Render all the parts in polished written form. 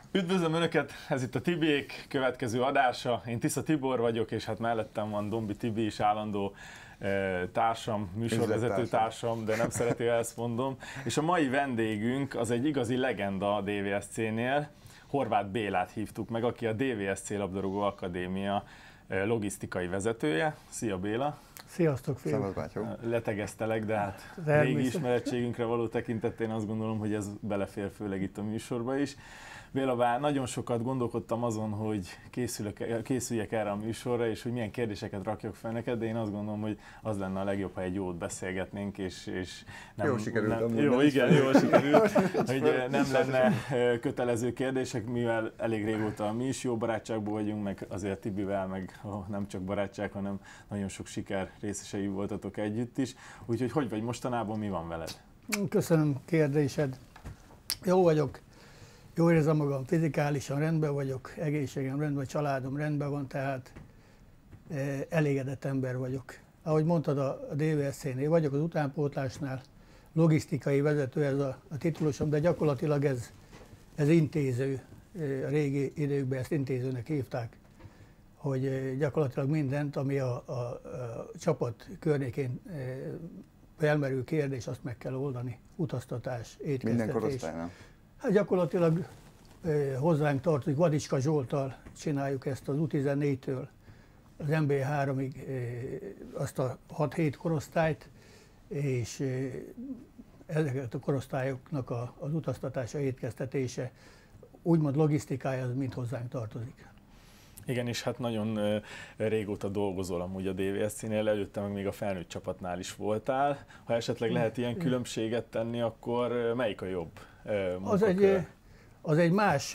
Üdvözlöm Önöket, ez itt a Tibiék következő adása. Én Tisza Tibor vagyok, és hát mellettem van Dombi Tibi is, állandó társam, műsorvezető társam, de nem szereti, ha ezt mondom. És a mai vendégünk az egy igazi legenda a DVSC-nél. Horváth Bélát hívtuk meg, aki a DVSC Labdarúgó Akadémia logisztikai vezetője. Szia Béla! Sziasztok, fiúk! Letegeztelek, de hát régi ismerettségünkre való tekintetén azt gondolom, hogy ez belefér főleg itt a műsorba is. Béla, bár nagyon sokat gondolkodtam azon, hogy készüljek erre a műsorra, és hogy milyen kérdéseket rakjak fel neked, de én azt gondolom, hogy az lenne a legjobb, ha egy jót beszélgetnénk, és nem... Jól sikerült. Jól sikerült, hogy nem lenne kötelező kérdések, mivel elég régóta mi is jó barátságban vagyunk, meg azért Tibivel, meg nem csak barátság, hanem nagyon sok siker részesei voltatok együtt is. Úgyhogy hogy vagy mostanában, mi van veled? Köszönöm kérdésed. Jó vagyok. Jól érzem magam, fizikálisan rendben vagyok, egészségem rendben, családom rendben van, tehát elégedett ember vagyok. Ahogy mondtad, a DVSC-nél vagyok, az utánpótlásnál, logisztikai vezető ez a titulusom, de gyakorlatilag ez intéző, a régi időkben ezt intézőnek hívták, hogy gyakorlatilag mindent, ami a csapat környékén felmerül kérdés, azt meg kell oldani, utaztatás, étkeztetés. Minden korosztálynál? Hát gyakorlatilag hozzánk tartozik, Vadicska Zsolttal csináljuk ezt az U14-től az MB3-ig azt a 6-7 korosztályt, és ezeket a korosztályoknak az utaztatása, étkeztetése, úgymond logisztikája, az mind hozzánk tartozik. Igen, és hát nagyon régóta dolgozol amúgy a DVSC-nél, előtte meg még a felnőtt csapatnál is voltál. Ha esetleg lehet ilyen különbséget tenni, akkor melyik a jobb munkakör? Az egy más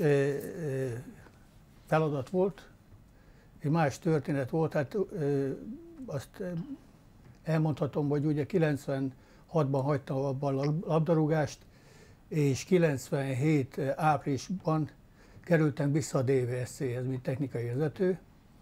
feladat volt, egy más történet volt, hát azt elmondhatom, hogy ugye 96-ban hagytam abban a labdarúgást, és 97 áprilisban kerültem vissza a DVSC-hez, mint technikai vezető.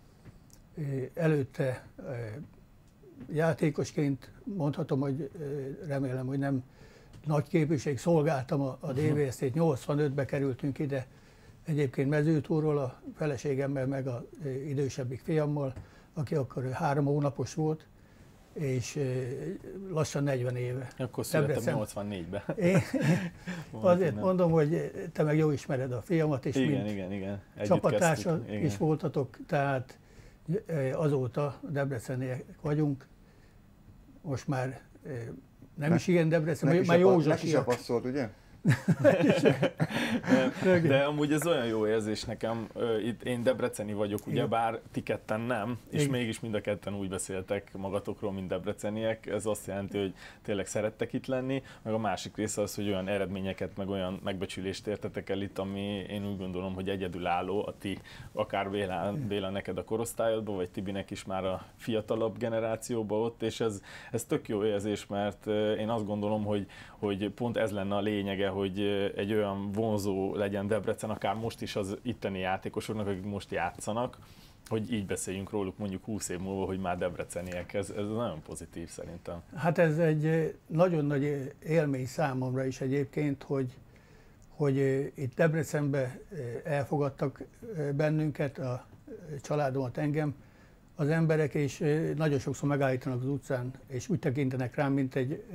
Előtte játékosként mondhatom, hogy remélem, hogy nem nagy képviség, szolgáltam a DVSC-t, 85-be kerültünk ide, egyébként mezőtúról a feleségemmel, meg az idősebbik fiammal, aki akkor 3 hónapos volt, és lassan 40 éve. Akkor születtem 84-ben. Azért mondom, hogy te meg jól ismered a fiamat, és igen. Csapattársa is voltatok, tehát azóta Debreceniek vagyunk. Most már nem is igen Debrecen, már Józsasiak. Neki se passzolt, ugye? De amúgy ez olyan jó érzés nekem, itt én debreceni vagyok, ugyebár ti ketten nem, és mégis mind a ketten úgy beszéltek magatokról, mint debreceniek, ez azt jelenti, hogy tényleg szerettek itt lenni, meg a másik része az, hogy olyan eredményeket, meg olyan megbecsülést értetek el itt, ami én úgy gondolom, hogy egyedülálló a ti, akár Béla neked a korosztályodban, vagy Tibinek is már a fiatalabb generációban ott, és ez tök jó érzés, mert én azt gondolom, hogy pont ez lenne a lényege, hogy egy olyan vonzó legyen Debrecen, akár most is az itteni játékosoknak, akik most játszanak, hogy így beszéljünk róluk mondjuk 20 év múlva, hogy már debreceniek. Ez nagyon pozitív szerintem. Hát ez egy nagyon nagy élmény számomra is egyébként, hogy itt Debrecenbe elfogadtak bennünket, a családomat, engem, az emberek, és nagyon sokszor megállítanak az utcán, és úgy tekintenek rám, mint egy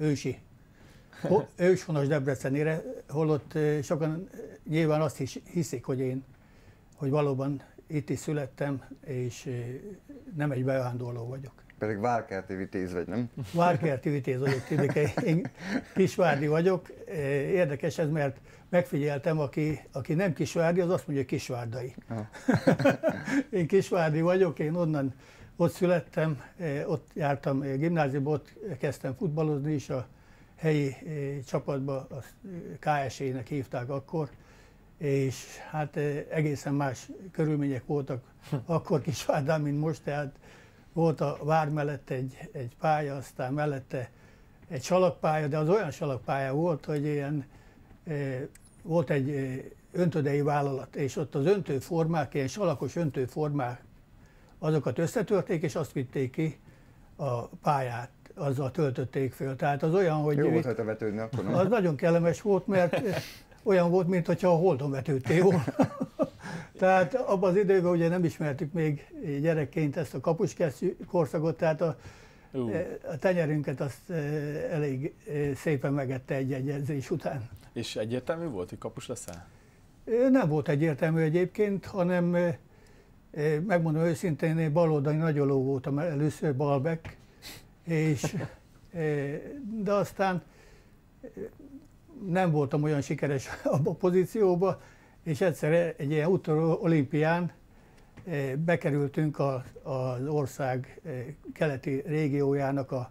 őshonos Debrecenére, holott sokan nyilván azt is hiszik, hogy valóban itt is születtem, és nem egy bevándorló vagyok. Pedig várkerti vitéz vagy, nem? Várkerti vitéz vagyok, Tibike. Én kisvárdi vagyok. Érdekes ez, mert megfigyeltem, aki nem kisvárdi, az azt mondja, hogy kisvárdai. Én kisvárdi vagyok, én ott születtem, ott jártam gimnáziumba, ott kezdtem futballozni is, a helyi csapatba, azt KSE-nek hívták akkor, és hát egészen más körülmények voltak akkor Kisvárdán, mint most, tehát volt a vár mellett egy pálya, aztán mellette egy salakpálya, de az olyan salakpálya volt, hogy volt egy öntödei vállalat, és ott az öntőformák, ilyen salakos öntőformák, azokat összetörték, és azt vitték ki a pályát, azzal töltötték föl. Tehát az olyan, hogy... Jó volt, hogy vetődni akkor, nem? Az nagyon kellemes volt, mert olyan volt, mintha a Holdon vetődtél volna. Tehát abban az időben ugye nem ismertük még gyerekként ezt a kapuskesztyű korszakot, tehát a tenyerünket azt elég szépen megette egy edzés után. És egyértelmű volt, hogy kapus leszel? Nem volt egyértelmű egyébként, hanem megmondom őszintén, én baloldali nagyoló voltam először, balback, de aztán nem voltam olyan sikeres abban a pozícióban, és egyszer egy ilyen úttörő olimpián bekerültünk az ország keleti régiójának a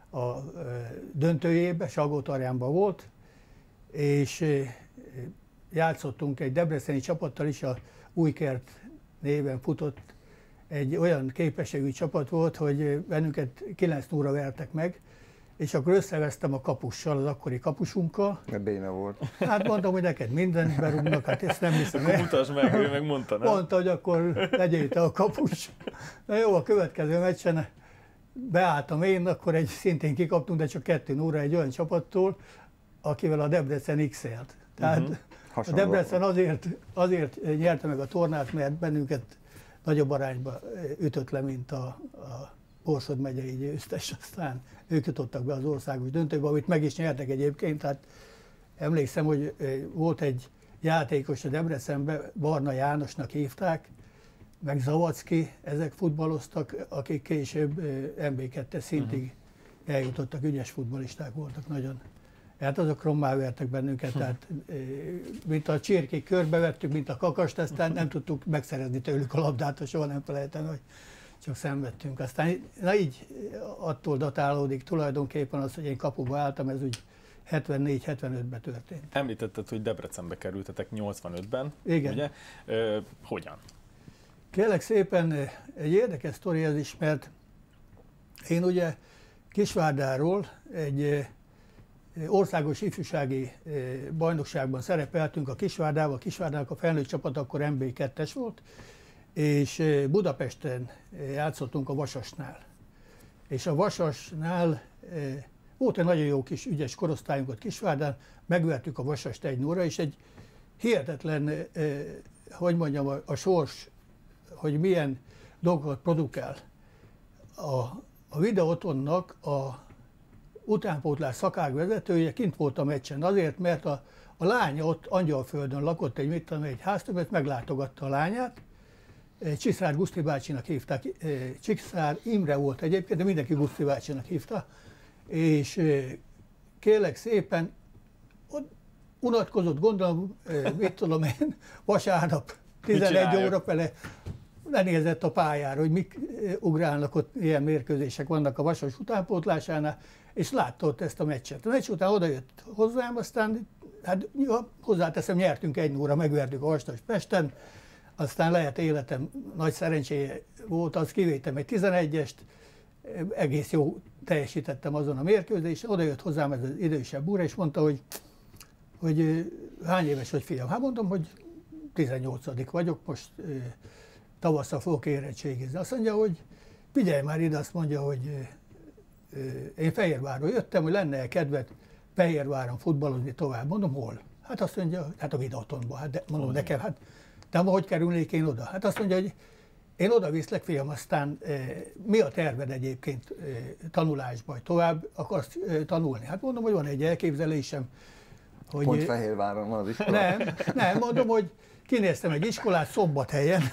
döntőjébe, Salgótarjánban volt, és játszottunk egy debreceni csapattal is, a Újkert néven futott, egy olyan képességű csapat volt, hogy bennünket 9-0-ra vertek meg, és akkor összevesztem a kapussal, az akkori kapusunkkal. Béna volt. Hát mondtam, hogy neked mindent berúgnak, hát ezt nem hiszem. Akkor mutasd meg, ő meg mondta, nem? Mondta, hogy akkor legyél te a kapus. Na jó, a következő meccsen beálltam én, akkor szintén kikaptunk, de csak 2-0-ra egy olyan csapattól, akivel a Debrecen X-elt. Tehát a Debrecen azért nyerte meg a tornát, mert bennünket nagyobb arányba ütött le, mint a Borsod megyei győztes, aztán ők jutottak be az országos döntőbe, amit meg is nyertek egyébként. Tehát emlékszem, hogy volt egy játékos a Debrecenben, Barna Jánosnak hívták, meg Zavacki, ezek futballoztak, akik később MB2 szintig eljutottak, ügyes futballisták voltak nagyon. Hát azok rommá vertek bennünket, tehát mint a csirkék körbevettük, mint a kakast, aztán nem tudtuk megszerezni tőlük a labdát, soha nem felejtem, hogy csak szenvedtünk. Aztán na így attól datálódik tulajdonképpen az, hogy én kapuba álltam, ez úgy 74-75-ben történt. Említetted, hogy Debrecenbe kerültetek 85-ben. Igen. Ugye? Hogyan? Kérlek szépen, egy érdekes sztori ez is, mert én ugye Kisvárdáról egy országos ifjúsági bajnokságban szerepeltünk a Kisvárdával. Kisvárdának a felnőtt csapat akkor MB2-es volt, és Budapesten játszottunk a Vasasnál. És a Vasasnál volt egy nagyon jó kis ügyes korosztályunk ott Kisvárdán, megvertük a Vasast 1-0-ra, és egy hihetetlen, hogy mondjam, a sors, hogy milyen dolgokat produkál. A Videotonnak a utánpótlás szakágvezetője kint volt a meccsen azért, mert a lánya ott Angyalföldön lakott egy háztöbbet, meglátogatta a lányát. Csiszár Guszti bácsinak hívták, Csiszár Imre volt egyébként, de mindenki Guszti bácsinak hívta. És kérlek szépen, ott unatkozott, gondolom, mit tudom én, vasárnap 11 óra fele lenézett a pályára, hogy mik ugrálnak ott, ilyen mérkőzések vannak a Vasas utánpótlásánál, és látta ott ezt a meccset. A meccs után odajött hozzám, aztán hát hozzáteszem, nyertünk 1-0-ra, megvertük a Vasas Pesten, aztán lehet életem nagy szerencséje volt, az kivétem egy 11-est, egész jó teljesítettem azon a mérkőzésen, odajött hozzám ez az idősebb úr, és mondta, hogy hány éves vagy, fiam? Hát mondom, hogy 18. vagyok, most tavasszal fogok érettségizni. Azt mondja, hogy figyelj már ide, azt mondja, hogy én Fehérvárról jöttem, hogy lenne-e kedved Fehérváron futballozni tovább. Mondom, hol? Hát azt mondja, hát a Videotonban. Hát de, mondom, nekem, hát de hogy kerülnék én oda? Hát azt mondja, hogy én oda viszlek, fiam, aztán mi a terved egyébként tanulásban, hogy tovább akarsz tanulni? Hát mondom, hogy van egy elképzelésem. Hogy pont Fehérváron van az iskola? Nem, mondom, hogy kinéztem egy iskolát Szombathelyen,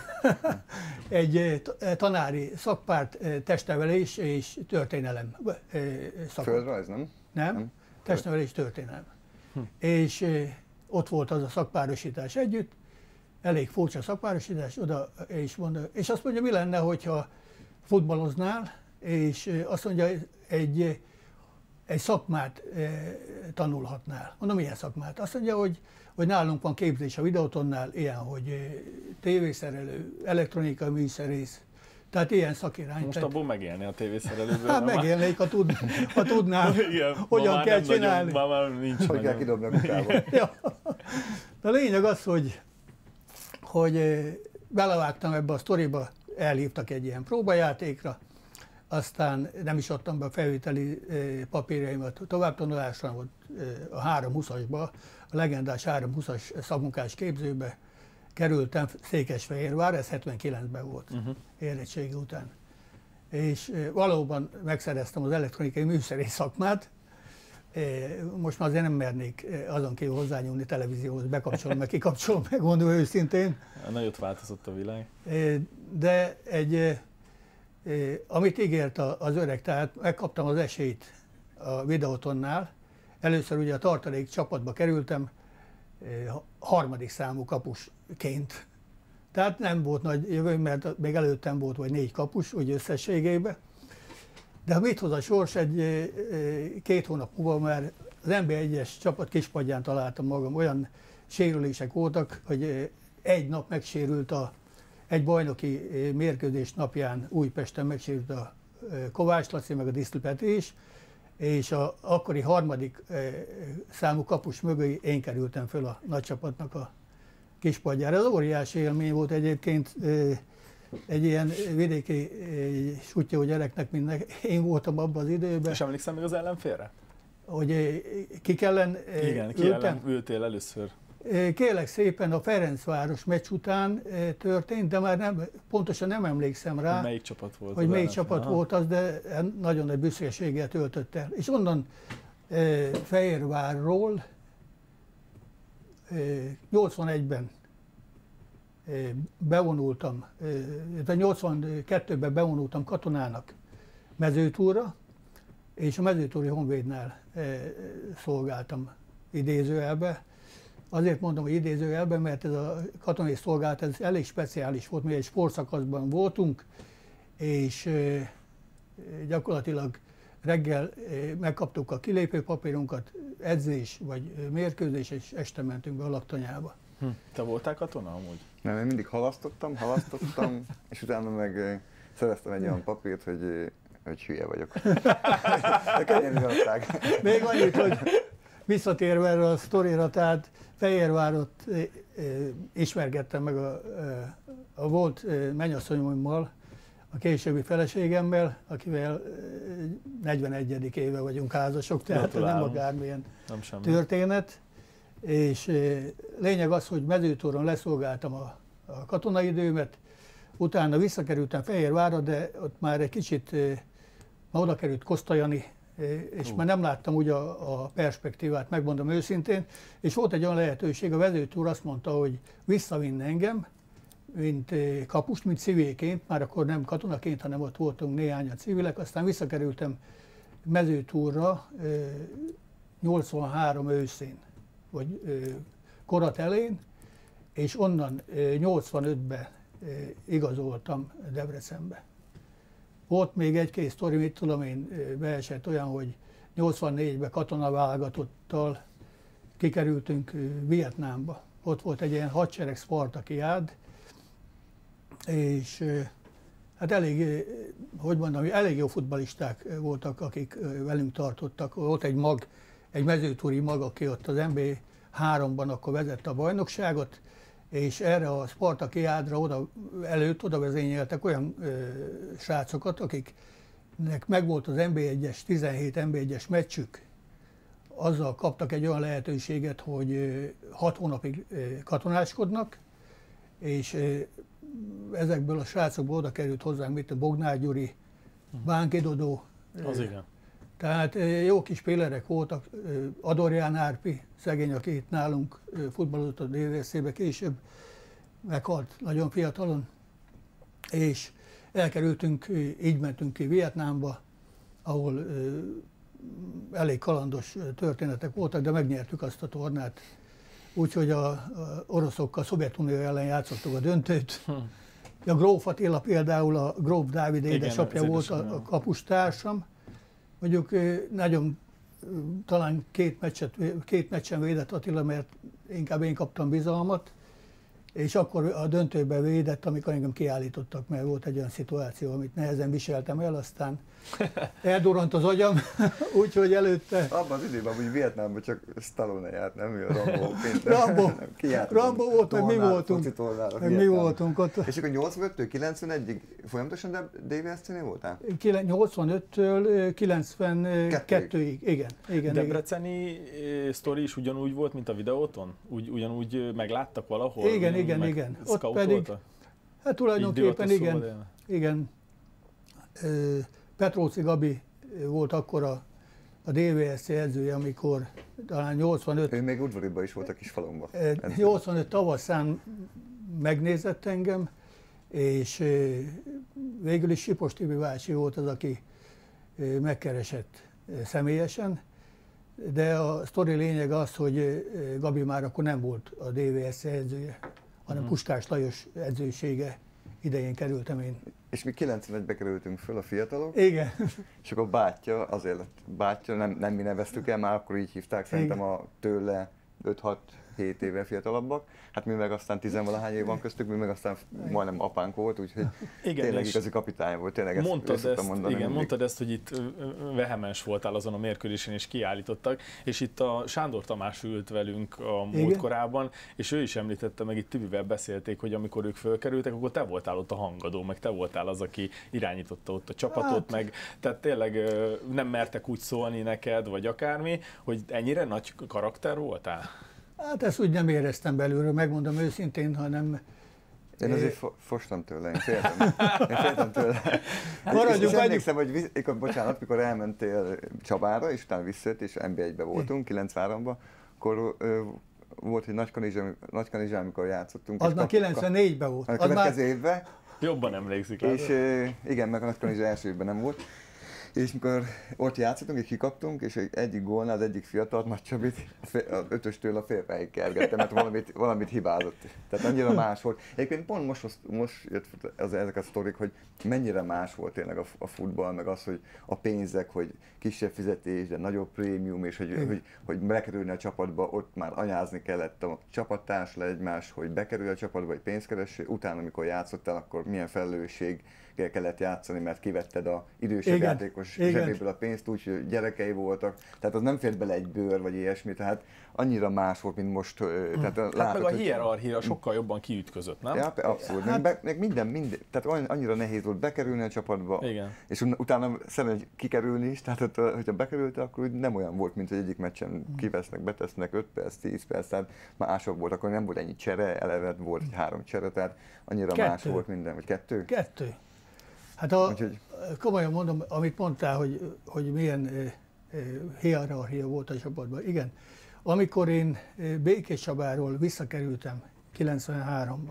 egy tanári szakpárt, testnevelés és történelem szakot. Földrajz, nem? Nem, testnevelés, történelem. És ott volt az a szakpárosítás együtt, elég furcsa szakpárosítás, oda és mondja, és azt mondja, mi lenne, hogyha futballoznál, és azt mondja, egy szakmát tanulhatnál. Mondom, milyen szakmát? Azt mondja, hogy nálunk van képzés a Videotonnál, ilyen, hogy tévészerelő, elektronikai műszerész, tehát ilyen szakirány. Most abból megélni a tévészerelőből? Hát megélnék, ha tudnám, igen, hogyan kell csinálni. Már nincs hogy kell kidobni a kukába. Ja. De a lényeg az, hogy belevágtam ebbe a sztoriba, elhívtak egy ilyen próbajátékra, aztán nem is adtam be a felvételi papírjaimat továbbtanulásra, ott a 320-asba, a legendás 320-as szakmunkás képzőbe kerültem Székesfehérvár, ez 79-ben volt, érettségi után. És valóban megszereztem az elektronikai műszerész szakmát. Most már azért nem mernék azon kívül hozzányúlni televízióhoz, bekapcsolom, meg kikapcsolom, megmondom őszintén. Nagyot változott a világ. De amit ígért az öreg, tehát megkaptam az esélyt a Videótonnál. Először ugye a tartalék csapatba kerültem, harmadik számú kapusként. Tehát nem volt nagy jövőm, mert még előttem volt vagy 4 kapus, úgy összességében. De mit hoz a sors, 2 hónap múlva már az NB1-es csapat kispadján találtam magam, olyan sérülések voltak, hogy egy nap megsérült egy bajnoki mérkőzés napján Újpesten megsérült a Kovács Laci, meg a Disztl Peti is, és az akkori harmadik számú kapus mögé én kerültem föl a nagycsapatnak a kispadjára. Ez óriási élmény volt egyébként, egy ilyen vidéki sutyó gyereknek, mint én voltam abban az időben. És emlékszem még az ellenfélre? Hogy kik ellen igen, ki ellen ültél először? Kérlek szépen, a Ferencváros meccs után történt, de már pontosan nem emlékszem rá, melyik csapat volt, hogy melyik csapat volt az, de nagyon nagy büszkeséggel töltött el. És onnan Fehérvárról 81-ben bevonultam, 82-ben bevonultam katonának Mezőtúra, és a Mezőtúri Honvédnál szolgáltam idézőjelbe. Azért mondom, hogy idézőjelben, mert ez a katonai szolgálat ez elég speciális volt, mi egy sportszakaszban voltunk, és gyakorlatilag reggel megkaptuk a kilépőpapírunkat, edzés vagy mérkőzés, és este mentünk be a laktanyába. Te voltál katona amúgy? Nem, én mindig halasztottam, és utána meg szereztem egy olyan papírt, hogy hülye vagyok. De könnyen igazság. Még annyit, hogy visszatérve erre a sztorira, tehát Fehérvárot ismergettem meg a volt mennyasszonyommal, a későbbi feleségemmel, akivel 41. éve vagyunk házasok, tehát nem akármilyen történet. És lényeg az, hogy Mezőtúron leszolgáltam a katonai időmet, utána visszakerültem Fehérvárra, de ott már egy kicsit oda került Kosztajani, és már nem láttam úgy a perspektívát, megmondom őszintén, és volt egy olyan lehetőség, a vezető úr azt mondta, hogy visszavinn engem, mint kapust, mint civilként, már akkor nem katonaként, hanem ott voltunk néhányan civilek, aztán visszakerültem Mezőtúrra 83 őszén, vagy korat elén, és onnan 85-ben igazoltam Debrecenbe. Volt még egy-két sztori, mit tudom én, beesett olyan, hogy 84-ben katonaválogatottal kikerültünk Vietnámba. Ott volt egy ilyen hadsereg Spartakiád, és hát elég, hogy mondom, elég jó futballisták voltak, akik velünk tartottak. Volt egy mag, egy mezőtúri mag, aki ott az MB3-ban akkor vezette a bajnokságot, és erre a Spartakiádra oda vezényeltek olyan srácokat, akiknek megvolt az MB1-es, 17 MB1-es meccsük, azzal kaptak egy olyan lehetőséget, hogy 6 hónapig katonáskodnak, és ezekből a srácokból oda került hozzánk, mint a Bognár Gyuri, Bánki Dodó. Az igen. Tehát jó kis pélerek voltak, Adorján Árpi, szegény, aki itt nálunk futballozott a DVSZ-be, később meghalt nagyon fiatalon, és elkerültünk, így mentünk ki Vietnámba, ahol elég kalandos történetek voltak, de megnyertük azt a tornát. Úgyhogy a oroszokkal, a Szovjetunió ellen játszottuk a döntőt. A Gróf Attila például, a Gróf Dávid édesapja volt a kapustársam. Mondjuk nagyon talán két meccsen védett Attila, mert inkább én kaptam bizalmat, és akkor a döntőbe védett, amikor engem kiállítottak, mert volt egy olyan szituáció, amit nehezen viseltem el, aztán eldurrant az agyam, úgyhogy előtte... Abban az időben, hogy Vietnámban csak Stallone járt, nem ő a Rambo. Rambo volt, meg mi voltunk ott. És akkor 85-től 91-ig folyamatosan DVSC-nél voltál? 85-től 92-ig, igen. Debreceni sztori is ugyanúgy volt, mint a videóton? Ugyanúgy megláttak valahol? Igen. Ott pedig, hát tulajdonképpen igen. Petróci Gabi volt akkor a DVSC edzője, amikor talán 85... Ő még udvariban is volt a kis falomban. 85 tavaszán megnézett engem, és végül is Sipos Tibi bácsi volt az, aki megkeresett személyesen, de a sztori lényeg az, hogy Gabi már akkor nem volt a DVSC edzője, hanem Puskás Lajos edzősége idején kerültem én. És mi 91-be kerültünk föl, a fiatalok. Igen. És akkor bátyja, azért lett bátyja, nem mi neveztük el, már akkor így hívták, szerintem a tőle 5-6-7 éve fiatalabbak. Hát mi meg aztán 10-valahány év van köztük, mi meg aztán majdnem apánk volt, úgyhogy tényleg igazi kapitány volt. Tényleg mondtad ezt, hogy itt vehemens voltál azon a mérkőzésen, és kiállítottak, és itt a Sándor Tamás ült velünk a múltkorában, és ő is említette, meg itt Tibivel beszélték, hogy amikor ők fölkerültek, akkor te voltál ott a hangadó, meg te voltál az, aki irányította ott a csapatot, meg tehát tényleg nem mertek úgy szólni neked, vagy akármi, hogy ennyire nagy karakter voltál? Hát ezt úgy nem éreztem belülről, megmondom őszintén, hanem... Én azért fostam tőle, én féltem tőle. És emlékszem, hogy bocsánat, mikor elmentél Csabára, és utána visszajött, és NB1-ben voltunk, 93-ban, akkor volt egy Nagykanizsán, amikor játszottunk. Az már 94-ben volt. A következő évben. Jobban emlékszik. És igen, meg a Nagykanizsa első évben nem volt. És mikor ott játszottunk, és kikaptunk, és egyik gólnál az egyik fiatal, Nagy Csabit, az ötöstől a félfejig kergette, mert valamit hibázott. Tehát annyira más volt. Egyébként pont most jött ezek a sztorik, hogy mennyire más volt tényleg a futball, meg az, hogy a pénzek, hogy kisebb fizetés, de nagyobb prémium, és hogy bekerülni a csapatba, ott már anyázni kellett a csapattárs le egymás, hogy bekerül a csapatba, hogy pénzkereső, utána, amikor játszottál, akkor milyen felelősség kellett játszani, mert kivetted az idősebb játékos zsebéből a pénzt, úgyhogy gyerekei voltak, tehát az nem fért bele egy bőr vagy ilyesmi, tehát annyira más volt, mint most. Tehát látod, meg a hierarchia sokkal jobban kiütközött, nem? Ja, abszolút. Hát... Meg minden, tehát annyira nehéz volt bekerülni a csapatba, és utána szeretne kikerülni is, tehát hogyha bekerültél, akkor nem olyan volt, mint hogy egyik meccsen kivesznek, betesznek 5 perc, 10 perc, tehát mások volt, akkor nem volt ennyi csere, eleve volt 3 csere, tehát annyira más volt minden, vagy 2? 2. Hát komolyan mondom, amit mondtál, hogy milyen hierarchia volt a csapatban. Igen, amikor én Békés Csabáról visszakerültem 93-ban,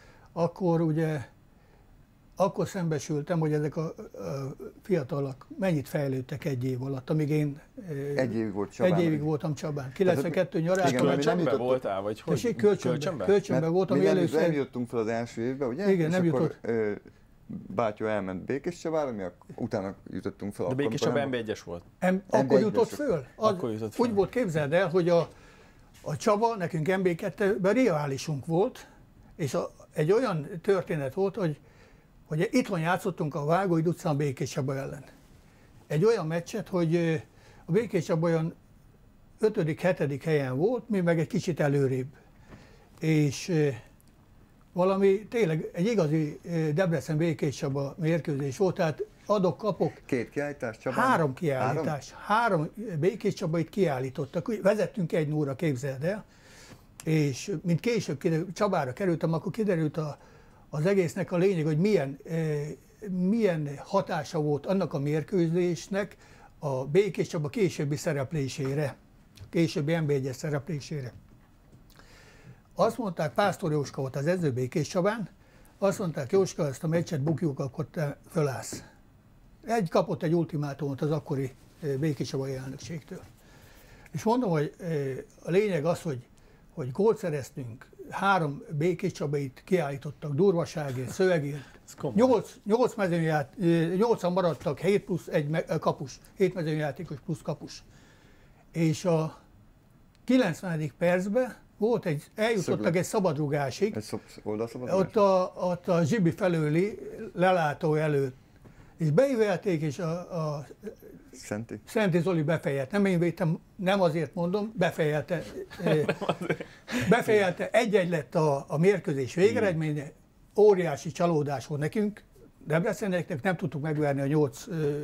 akkor szembesültem, hogy ezek a fiatalok mennyit fejlődtek egy év alatt, amíg én egy évig voltam Csabán. 92 nyarán. Kölcsönben voltál, vagy hogy? Kölcsönben voltam. Mi nem jutottunk fel az első évbe, ugye? Igen, nem jutott. Bátyja elment Békés Csabára, mi utána jutottunk fel. De Békés Csaba NB1-es volt? Akkor jutott föl? Úgy volt, képzeld el, hogy a Csaba nekünk NB2-ben riválisunk volt, és egy olyan történet volt, hogy itthon játszottunk a Vágóid utcán Békés Csaba ellen. Egy olyan meccset, hogy a Békés Csaba olyan 5.-7. helyen volt, mi meg egy kicsit előrébb. És valami tényleg egy igazi Debrecen-Békés Csaba mérkőzés volt, tehát adok-kapok. 2 kiállítás Csabán? 3 kiállítás. 3 Békés Csabait kiállítottak. Vezettünk 1-0-ra, képzeld el, és mint később Csabára kerültem, akkor kiderült az egésznek a lényeg, hogy milyen hatása volt annak a mérkőzésnek a Békés Csaba későbbi szereplésére, későbbi NB1-es szereplésére. Azt mondták, Pásztor Jóska volt az edző Békés Csabán, azt mondták, Jóska, ezt a meccset bukjuk, akkor te fölállsz. Kapott egy ultimátumot az akkori Békés Csabai elnökségtől. És mondom, hogy a lényeg az, hogy gólt szereztünk, 3 Békés Csabait kiállítottak durvaságért, szövegért. 8-an maradtak, 7 plusz 1 kapus, 7 mezőnyjátékos plusz kapus. És a 90. percben eljutottak egy szabadrugásig, ott a Zsibi felőli lelátó előtt. És beívelték, és a Szenti Zoli befejelte. Nem én védtem, nem azért mondom, befejelte. Befejelte, 1-1 lett a mérkőzés végeredménye. Óriási csalódás volt nekünk. Debreceneknek nem tudtuk megverni a 8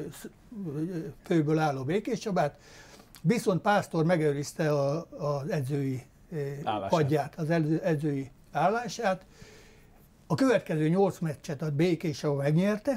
főből álló Békés Csabát. Viszont Pásztor megőrizte az edzői padját, az edzői állását. A következő 8 meccset a Békés Csaba megnyerte,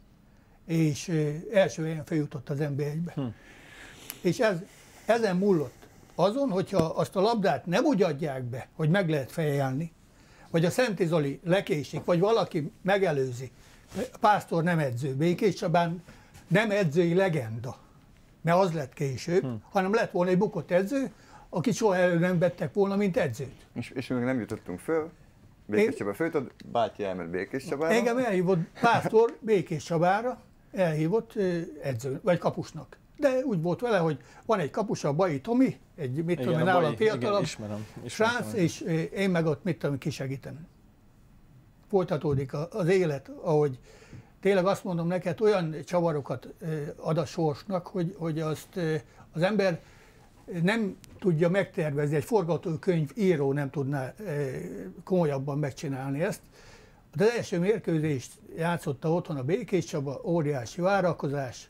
és első helyen feljutott az NB1-be. És ezen múlott azon, hogyha azt a labdát nem úgy adják be, hogy meg lehet fejelni, vagy a Szenti Zoli lekésik, vagy valaki megelőzi. Pásztor nem edző, Békés Csabán nem edzői legenda, mert az lett később, hanem lett volna egy bukott edző, akit soha elő nem vettek volna, mint edzőt. És még nem jutottunk föl, Békés Csaba fölött, Bátyi elment Békés Csabára. Engem elhívott Pásztor Békés Csabára, elhívott edző, vagy kapusnak. De úgy volt vele, hogy van egy kapus, a Bai Tomi, egy mit tudom én, nálam fiatalabb, srác, és én meg ott mit tudom, kisegítem. Folytatódik az élet, ahogy tényleg azt mondom neked, olyan csavarokat ad a sorsnak, hogy azt az ember nem tudja megtervezni, egy forgatókönyv író nem tudná komolyabban megcsinálni ezt. Az első mérkőzést játszotta otthon a Békés Csaba, óriási várakozás,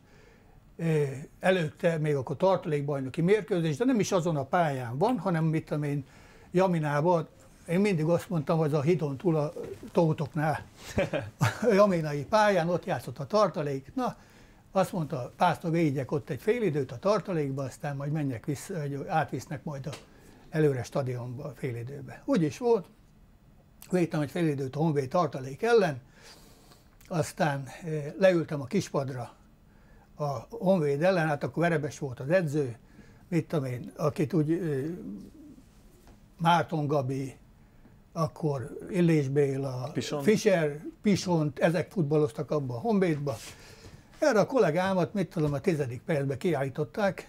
előtte még akkor tartalékbajnoki mérkőzés, de nem is azon a pályán van, hanem mit tudom én, Jaminában. Én mindig azt mondtam, hogy a hídon túl a Tótoknál, a jaminai pályán, ott játszott a tartalék. Na, azt mondta, Pásztor, védjek ott egy fél időt a tartalékba, aztán majd menjek vissza, hogy átvisznek majd a előre stadionba a fél időbe. Úgy is volt, védtem egy fél időt a Honvéd tartalék ellen, aztán leültem a kispadra a Honvéd ellen, hát akkor Verebes volt az edző, mit tudom én, akit úgy Márton Gabi, akkor Illés Béla, Fischer, Pisont, ezek futballoztak abba a Honvédba. Erre a kollégámat, mit tudom, a 10. percben kiállították,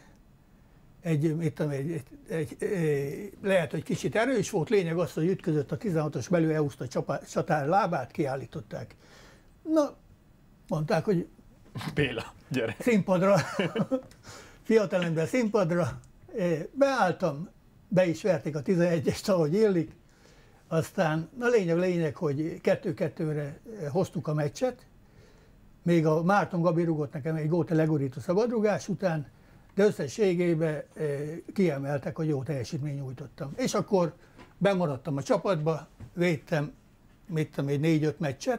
lehet, hogy kicsit erős volt, lényeg az, hogy ütközött a 16-os belül, elhúzta a csatár lábát, kiállították. Na, mondták, hogy Béla, gyere. Színpadra, fiatalember színpadra, beálltam, be is verték a 11-est, ahogy illik. Aztán a lényeg, hogy 2-2-re hoztuk a meccset. Még a Márton Gabi rúgott nekem egy gót a legurító szabadrugás után, de összességében kiemeltek, hogy jó teljesítmény nyújtottam. És akkor bemaradtam a csapatba, védtem, mit tudom, egy 4-5 meccset,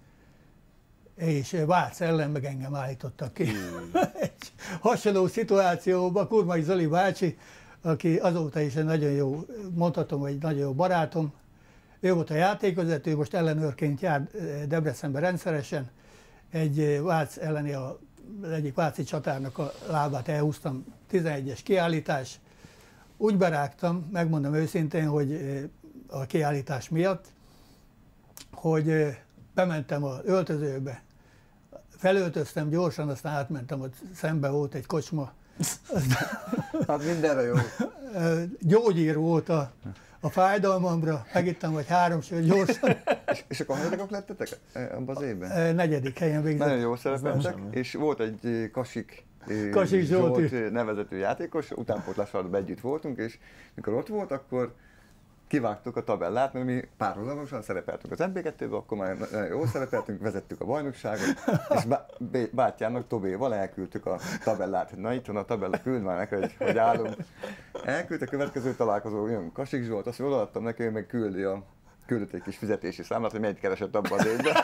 és Vác ellen meg engem állítottak ki. Egy hasonló szituációban Kurmai Zoli bácsi, aki azóta is egy nagyon jó, mondhatom, hogy nagyon jó barátom. Ő volt a játékvezető, most ellenőrként jár Debrecenben rendszeresen. Egy Vác elleni, az egyik váci csatárnak a lábát elhúztam, 11-es kiállítás. Úgy berágtam, megmondom őszintén, hogy a kiállítás miatt, hogy bementem az öltözőbe, felöltöztem gyorsan, aztán átmentem, ott szembe volt egy kocsma. Hát mindenre jó. Gyógyír volt a fájdalmamra, megittem vagy 3 sör gyorsan. És akkor hanyadikak lettetek abban az évben? 4. helyen végzett. Nagyon jól szerepeltek, és volt egy Kasik Zsolt nevezetű játékos, utánpótlásban együtt voltunk, és mikor ott volt, akkor kivágtuk a tabellát, mert mi párhuzamosan szerepeltünk az NB2-be, akkor már jól szerepeltünk, vezettük a bajnokságot, és bátyámnak, Tobéval elküldtük a tabellát. Na itt van a tabella, küld már neked, hogy állunk. Elküldte a következő találkozó, jön Kasik Zsolt, azt odaadtam neki, ő meg küldött egy kis fizetési számlát, hogy mennyit keresett abban az évben.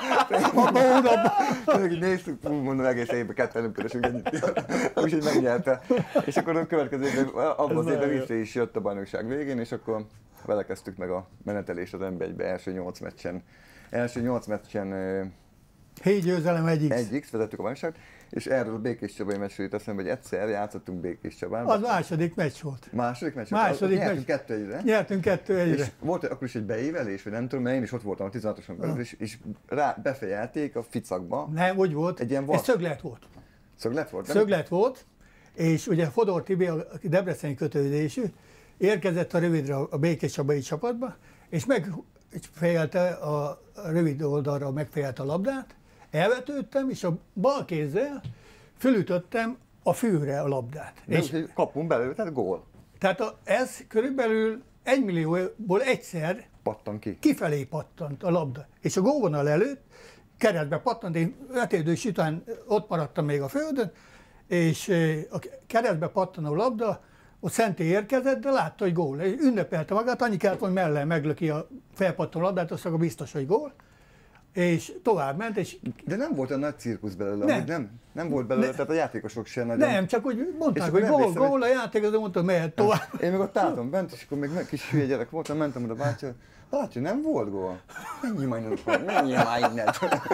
Néztük, mondom, egész évben ketten keresünk ennyit. Úgyhogy megnyerte. És akkor a következő évben, abban az évben vissza is jött a bajnokság végén, és akkor vele kezdtük meg a menetelést az NB1-be első 8 meccsen. Első 8 meccsen 7 győzelem, 1x vezettük a bajnokságot, és erről a Békés Csabai meccsről jut eszembe, hogy egyszer játszottunk Békés Csabán. Az második meccs volt. Második meccs? Nyertünk 2-1-re. Nyertünk 2-1-re. És volt akkor is egy beévelés, vagy nem tudom, mert én is ott voltam a 16-oson belül, és befejelték a ficakba. Nem, úgy volt. Egy ilyen ez szöglet volt. Szöglet volt? Szöglet volt, és ugye Fodor Tibi, aki debreceni kötődésű, érkezett a rövidre a Békés Csabai csapatba, és megfejelte a rövid oldalra, megfejelte a labdát, elvetődtem, és a bal kézzel fölütöttem a fűre a labdát. És kapunk belőle, tehát gól. Tehát ez körülbelül 1 millióból egyszer kifelé pattant a labda. És a gólvonal előtt keresztbe pattant, én vetődős után ott maradtam még a földön, és a keresztbe pattanó labda, ott Szentély érkezett, de látta, hogy gól. Ünnepelte magát, annyi kellett, hogy mellel meglöki a felpattanó labdát, azt akkor biztos, hogy gól. És tovább ment, és... De nem volt a nagy cirkusz belőle, nem volt belőle, tehát a játékosok sem nagyon... Nem, csak úgy mondták, hogy gól, a játékosok, mondtam, mehet tovább. Én meg ott álltam bent, és akkor még kis hülye gyerek voltam, mentem oda bácsi, nem volt gól? Menjél már innen.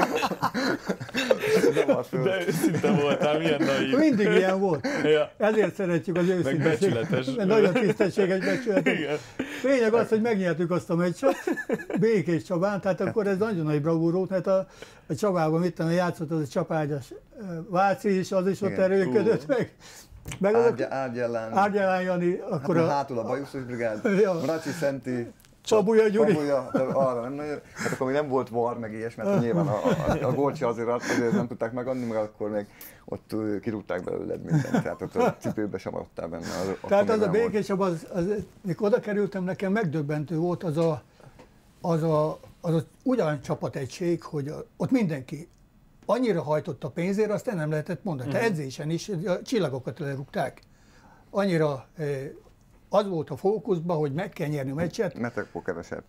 De őszinte voltál, milyen naív. Mindig ilyen volt. Ja. Ezért szeretjük az őszintességet. Meg becsületes. Nagyon tisztességes, becsületes. Lényeg az, hogy megnyertük azt a meccset, Békés Csabán, tehát akkor ez nagyon nagy bravúr volt, mert a Csabában mit tudom, játszott az a Csapágyas Váci is, az is ott erőködött meg Árgyalán Jani, akkor hátul a Bajuszos brigád, Mraci Szenti, Szabulya Gyuri. Arra nem nagyon. Hát akkor még nem volt var, meg ilyesmi, mert nyilván a gólt azért nem tudták megadni, meg akkor még ott kirúgták belőled mindent, tehát ott a cipőbe sem maradtál benne. Tehát az a Békés Csaba, mikor oda kerültem, nekem megdöbbentő volt az a ugyan csapategység, hogy ott mindenki annyira hajtott a pénzért, azt nem lehetett mondani. Tehát edzésen is a csillagokat lerúgták. Annyira az volt a fókuszban, hogy meg kell nyerni a meccset. Mert akkor keresel.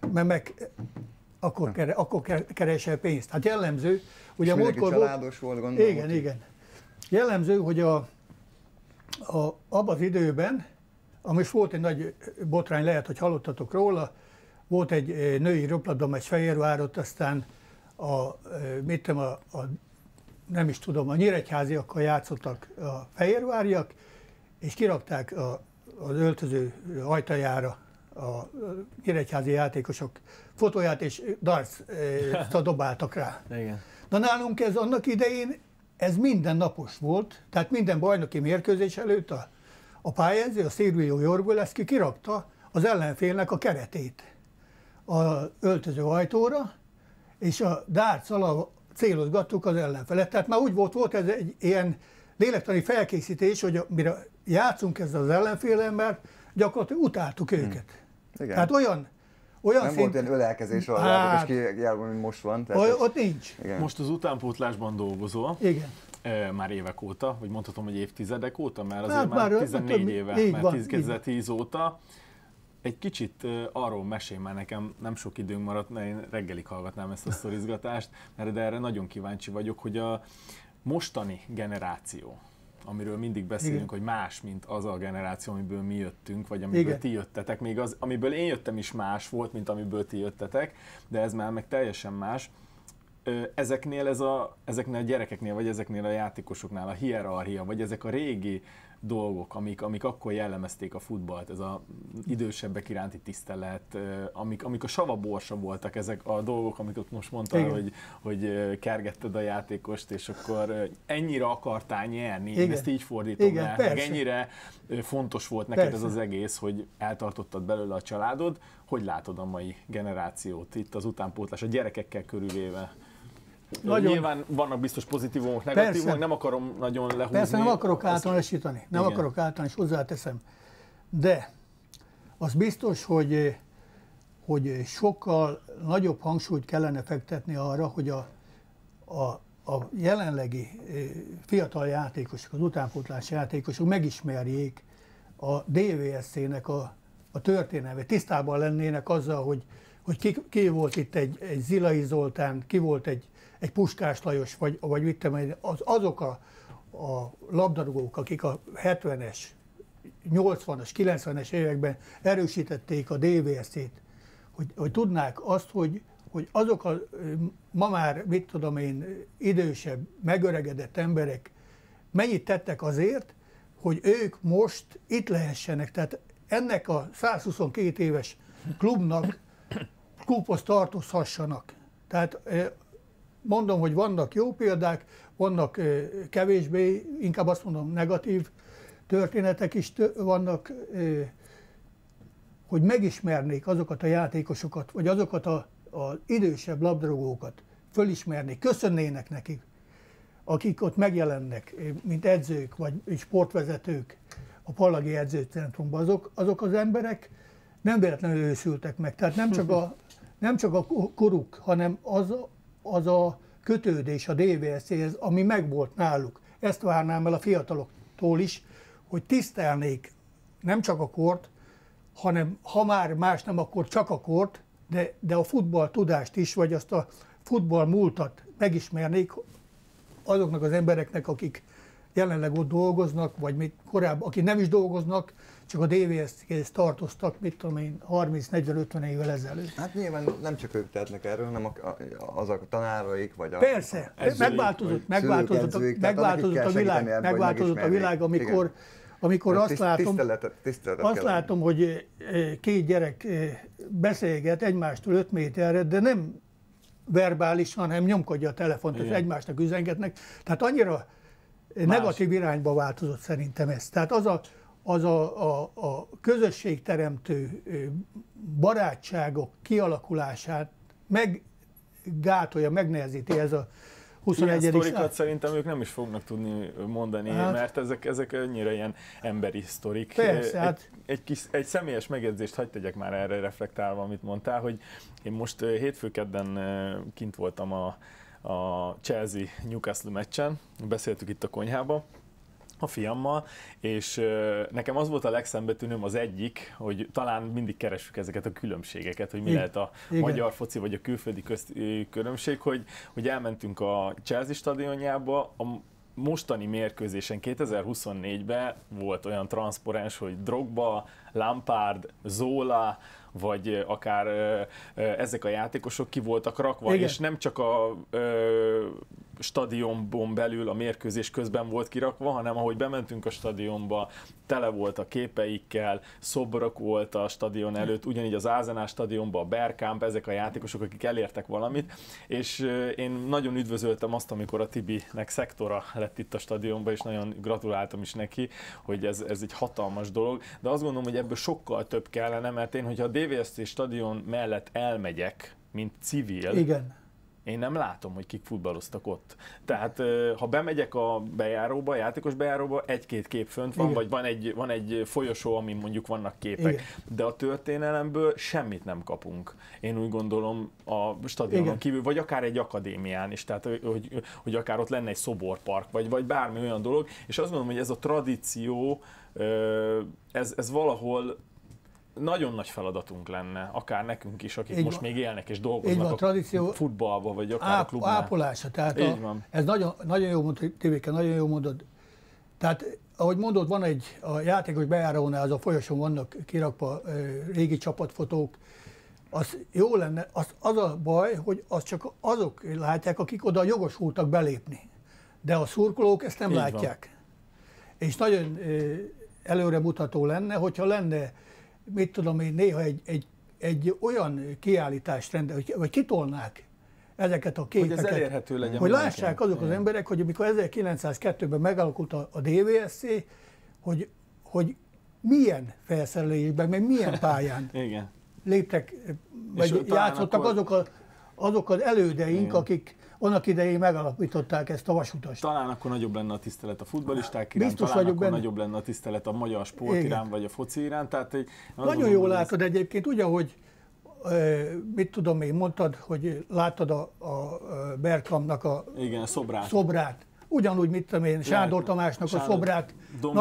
Akkor keresel pénzt. Hát jellemző, ugye múltkor családos volt, gondolom. Igen. Jellemző, hogy abban az időben, most volt egy nagy botrány, lehet, hogy hallottatok róla, volt egy női röplabdameccs Fehérvárot, aztán nem is tudom, a nyíregyháziakkal játszottak a fehérváriak, és kirakták az öltöző ajtajára a nyíregyházi játékosok fotóját, és darts dobáltak rá. Igen. Na nálunk ez annak idején, ez mindennapos volt, tehát minden bajnoki mérkőzés előtt a pályázó, a Silvio Jorguleszki kirakta az ellenfélnek a keretét az öltöző ajtóra, és a dartszal célozgattuk az ellenfelet. Tehát már úgy volt ez egy ilyen lélektani felkészítés, hogy mire játszunk ezzel az ellenféllel, mert gyakorlatilag utáltuk őket. Igen. Tehát olyan nem volt ilyen ölelkezés a játékos kijárban, mint most van. Ott nincs. Igen. Most az utánpótlásban dolgozol. Igen. Már évek óta, vagy mondhatom, hogy évtizedek óta, mert azért már 14 éve, mert 2010 óta. Egy kicsit arról mesélj már, nekem nem sok időnk maradt, mert én reggelig hallgatnám ezt a sztorizgatást, mert de erre nagyon kíváncsi vagyok, hogy a mostani generáció, amiről mindig beszélünk, igen, hogy más, mint az a generáció, amiből mi jöttünk, vagy amiből igen, ti jöttetek. Még az, amiből én jöttem is más volt, mint amiből ti jöttetek, de ez már meg teljesen más. Ezeknél a gyerekeknél, vagy ezeknél a játékosoknál a hierarchia, vagy ezek a régi dolgok, amik akkor jellemezték a futballt, ez az idősebbek iránti tisztelet, amik a savaborsa voltak, ezek a dolgok, amiket most mondtál, hogy kergetted a játékost, és akkor ennyire akartál nyerni, igen, én ezt így fordítom le, meg ennyire fontos volt neked persze, ez az egész, hogy eltartottad belőle a családod. Hogy látod a mai generációt itt az utánpótlás, a gyerekekkel körülvéve? Nagyon. Nyilván vannak biztos pozitívumok, negatívumok, nem akarom nagyon lehúzni. Persze nem akarok általánosítani, nem igen, akarok általános, hozzáteszem. De az biztos, hogy sokkal nagyobb hangsúlyt kellene fektetni arra, hogy a jelenlegi fiatal játékosok, az utánpótlás játékosok megismerjék a DVSC-nek a történelmét, tisztában lennének azzal, hogy ki volt itt egy Zilai Zoltán, ki volt egy Puskás Lajos, vagy mit tudom, azok a labdarúgók, akik a 70-es, 80-as, 90-es években erősítették a DVSC-t, hogy tudnák azt, hogy azok a ma már, mit tudom én, idősebb, megöregedett emberek mennyit tettek azért, hogy ők most itt lehessenek. Tehát ennek a 122 éves klubhoz tartozhassanak. Tehát mondom, hogy vannak jó példák, vannak kevésbé, inkább azt mondom negatív történetek is vannak, hogy megismernék azokat a játékosokat, vagy azokat az idősebb labdarúgókat, fölismernék, köszönnének nekik, akik ott megjelennek, mint edzők, vagy sportvezetők a Pallagi Edzőcentrumban, azok az emberek nem véletlenül őszültek meg. Tehát nem csak a koruk, hanem az a kötődés a DVSC-hez, ami megvolt náluk. Ezt várnám el a fiataloktól is, hogy tisztelnék nem csak a kort, hanem ha már más nem, akkor csak a kort, de a futball tudást is, vagy azt a futball múltat megismernék azoknak az embereknek, akik jelenleg ott dolgoznak, vagy még korábban, akik nem is dolgoznak, csak a DVSC-hez tartoztak, mit tudom én, 30-40-50 évvel ezelőtt. Hát nyilván nem csak ők tehetnek erről, hanem azok a tanáraik, vagy a... Persze, megváltozott a világ, amikor azt látom, hogy két gyerek beszélget egymástól 5 méterre, de nem verbálisan, hanem nyomkodja a telefont, és egymásnak üzengetnek. Tehát annyira negatív irányba változott szerintem ez. Tehát az a közösségteremtő barátságok kialakulását meggátolja, megnehezíti ez a 21. Ilyen sztorikat szerintem ők nem is fognak tudni mondani, mert ezek annyira ilyen emberi sztorik. Persze, egy személyes megjegyzést hadd tegyek már erre reflektálva, amit mondtál, hogy én most hétfő-kedden kint voltam a Chelsea-Newcastle meccsen, beszéltük itt a konyhában a fiammal, és nekem az volt a legszembetűnőm az egyik, hogy talán mindig keressük ezeket a különbségeket, hogy mi lehet a magyar foci vagy a külföldi különbség, hogy elmentünk a Chelsea stadionjába, a mostani mérkőzésen 2024-ben volt olyan transzparens, hogy Drogba, Lampard, Zola, vagy akár ezek a játékosok ki voltak rakva, és nem csak a stadionban belül a mérkőzés közben volt kirakva, hanem ahogy bementünk a stadionba, tele volt a képeikkel, szobrok volt a stadion előtt, ugyanígy az Arsenal stadionban, a Bergkamp, ezek a játékosok, akik elértek valamit, és én nagyon üdvözöltem azt, amikor a Tibinek szektora lett itt a stadionban, és nagyon gratuláltam is neki, hogy ez egy hatalmas dolog, de azt gondolom, hogy ebből sokkal több kellene, mert én, hogyha a DVSC stadion mellett elmegyek, mint civil, én nem látom, hogy kik futballoztak ott. Tehát ha bemegyek a bejáróba, a játékos bejáróba, egy-két kép fönt van, vagy van egy folyosó, amin mondjuk vannak képek. De a történelemből semmit nem kapunk. Én úgy gondolom a stadionon kívül, vagy akár egy akadémián is, tehát hogy akár ott lenne egy szoborpark, vagy bármi olyan dolog. És azt gondolom, hogy ez a tradíció, ez valahol nagyon nagy feladatunk lenne, akár nekünk is, akik most még élnek és dolgoznak a futballba, vagy akár a klubnál. Ápolása, tehát ez nagyon jó mondod, Tibike, nagyon jó mondod. Tehát, ahogy mondod, van a játékos bejárónál, az a folyosón vannak kirakva régi csapatfotók, az jó lenne, az a baj, hogy az csak azok látják, akik oda jogosultak belépni. De a szurkolók ezt nem látják. És nagyon előremutató lenne, hogyha lenne, mit tudom én, néha egy olyan kiállítást rendelni, vagy kitolnák ezeket a képeket, hogy ez elérhető legyen, hogy lássák azok az emberek, hogy amikor 1902-ben megalakult a DVSC, hogy milyen felszerelésben, meg milyen pályán léptek, vagy játszottak azok az elődeink, akik annak idején megalapították ezt a vasutast. Talán akkor nagyobb lenne a tisztelet a futballisták iránt, talán akkor nagyobb lenne a tisztelet a magyar sport iránt, vagy a foci iránt. Tehát nagyon jól látod egyébként, ugye, hogy mit tudom én, mondtad, hogy láttad a Bergkampnak a szobrát. Ugyanúgy, mit tudom én, Sándor Tamásnak a szobrát.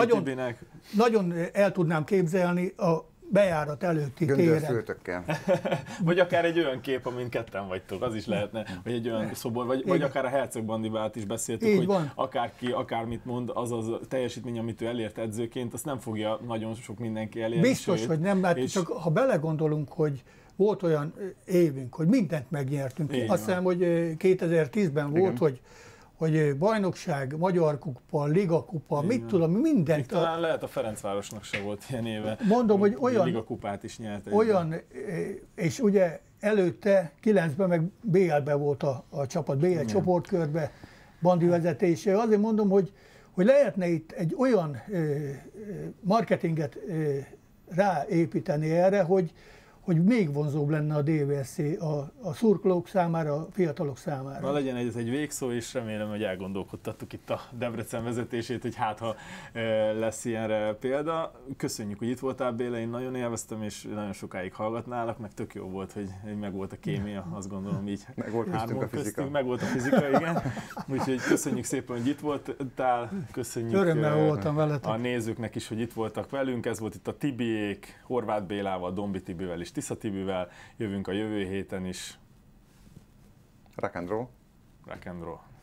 Nagyon el tudnám képzelni a bejárat előtti téren. Vagy akár egy olyan kép, amin ketten vagytok, az is lehetne, vagy egy olyan szobor, vagy akár a Herceg Bandivát is beszéltük, hogy akárki, akármit mond, az a teljesítmény, amit ő elért edzőként, azt nem fogja nagyon sok mindenki elérni. Biztos, hogy nem, mert csak ha belegondolunk, hogy volt olyan évünk, hogy mindent megnyertünk. Azt hiszem, hogy 2010-ben volt, hogy bajnokság, magyar kupa, liga kupa, mit tudom, mindent. Talán lehet a Ferencvárosnak se volt ilyen éve. Mondom, hogy olyan liga kupát is nyert. És ugye előtte 9-ben meg BL-ben volt a csapat, BL csoportkörbe, Bandi vezetése. Azért mondom, hogy lehetne itt egy olyan marketinget ráépíteni erre, hogy még vonzóbb lenne a DVSC a szurkolók számára, a fiatalok számára. Na legyen ez egy végszó, és remélem, hogy elgondolkodtattuk itt a Debrecen vezetését, hogy hát ha lesz ilyenre példa. Köszönjük, hogy itt voltál, Béla, én nagyon élveztem, és nagyon sokáig hallgatnálak, meg tök jó volt, hogy meg volt a kémia, azt gondolom így. Meg volt a fizika. Meg volt a fizika, igen. Úgyhogy köszönjük szépen, hogy itt voltál, köszönjük Örömmel voltam veletek. A nézőknek is, hogy itt voltak velünk. Ez volt itt a Tibiék, Horváth Bélával, Dombi Tibivel és Tisza Tibivel. Jövünk a jövő héten is. Rock and roll. Rock and roll.